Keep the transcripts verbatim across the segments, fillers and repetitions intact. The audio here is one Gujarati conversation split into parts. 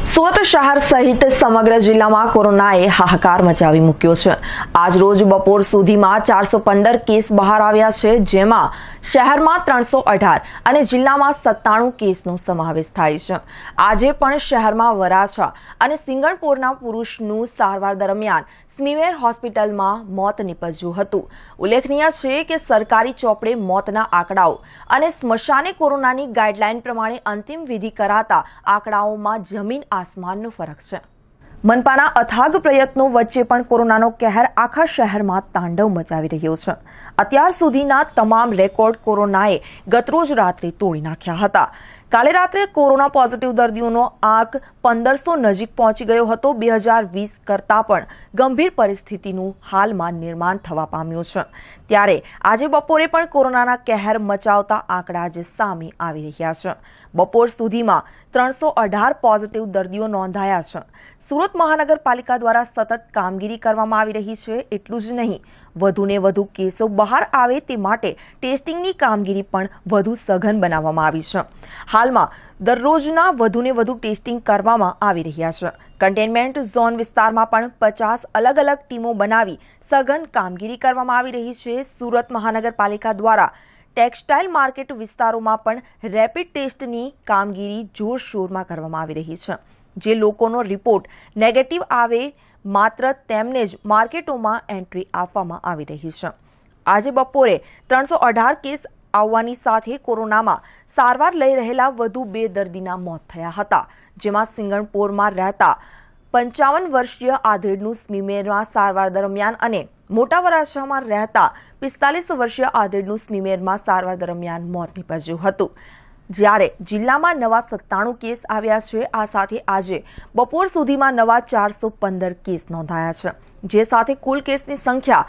સુરત શહેર સહિત સમગ્ર જિલ્લામાં કોરોનાએ હાહાકાર મચાવી મૂક્યો છે। આજ રોજ બપોર સુધીમાં ચારસો પંદર કેસ બહાર આવ્યા છે, જેમાં શહેરમાં ત્રણસો અઢાર અને જિલ્લામાં સત્તાણું કેસનો સમાવેશ થાય છે। આજે પણ શહેરમાં વરાછા અને સિંગણપોરના પુરુષનું સારવાર દરમિયાન સ્મીમેર હોસ્પિટલમાં મોત નીપજ્યું હતું। ઉલ્લેખનીય છે કે સરકારી ચોપડે મોતના આંકડાઓ અને સ્મશાને કોરોનાની ગાઈડલાઈન પ્રમાણે અંતિમ વિધિ કરાતા આંકડાઓમાં જમીન આસમાનનો ફરક છે। મનપાના અથાગ પ્રયત્નો વચ્ચે પણ કોરોનાનો કહેર આખા શહેરમાં તાંડવ મચાવી રહ્યો છે। અત્યાર સુધીના તમામ રેકોર્ડ કોરોનાએ ગતરોજ રાત્રે તોડી નાખ્યા હતા। કાલે રાત્રે કોરોના પોઝિટિવ દર્દીઓનો આંક પંદરસો નજીક પહોંચી ગયો હતો। બે હજાર વીસ કરતાં પણ ગંભીર પરિસ્થિતિનું હાલમાં નિર્માણ થવા પામ્યું છે। ત્યારે આજે બપોરે પણ કોરોનાના કહેર મચાવતા આંકડા જ સામે આવી રહ્યા છે। બપોર સુધીમાં ત્રણસો અઢાર પોઝિટિવ દર્દીઓ નોંધાયા છે। સુરત મહાનગરપાલિકા દ્વારા સતત કામગીરી કરવામાં આવી રહી છે। એટલું જ નહીં, વધુને વધુ કેસો બહાર આવે તે માટે ટેસ્ટિંગની કામગીરી પણ વધુ સઘન બનાવવામાં આવી છે। હાલમાં દરરોજના વધુને વધુ ટેસ્ટિંગ કરવામાં આવી રહ્યા છે। કન્ટેનમેન્ટ ઝોન વિસ્તારમાં પણ પચાસ અલગ અલગ ટીમો બનાવી સઘન કામગીરી કરવામાં આવી રહી છે। સુરત મહાનગરપાલિકા દ્વારા ટેક્સટાઇલ માર્કેટ વિસ્તારોમાં પણ રેપિડ ટેસ્ટની કામગીરી જોરશોરમાં કરવામાં આવી રહી છે। જે લોકોનો રિપોર્ટ નેગેટિવ આવે માત્ર તેમને જ માર્કેટોમાં એન્ટ્રી આપવામાં આવી રહી છે। આજે બપોરે ત્રણસો અઢાર કેસ આવવાની સાથે કોરોનામાં સારવાર લઈ રહેલા વધુ બે દર્દીના મોત થયા હતા, જેમાં સિંગણપોરમાં રહેતા પંચાવન વર્ષીય આધેડનું સ્મીમેરમાં સારવાર દરમિયાન અને મોટા વરાછામાં રહેતા પિસ્તાલીસ વર્ષીય આધેડનું સ્મીમેરમાં સારવાર દરમિયાન મોત નીપજ્યું હતું। જ્યારે જિલ્લામાં નવા સત્તાણું કેસ આવ્યા છે। આ સાથે આજે બપોર સુધીમાં નવા ચારસો પંદર કેસ નોંધાયા છે, જે સાથે કુલ કેસની સંખ્યા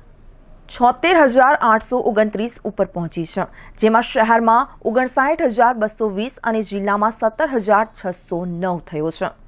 છોતેર હજાર આઠસો ઓગણત્રીસ ઉપર પહોંચી છે, જેમાં શહેરમાં ઓગણસાઠ હજાર બસો વીસ અને જિલ્લામાં સત્તર હજાર છસો નવ થયો છે।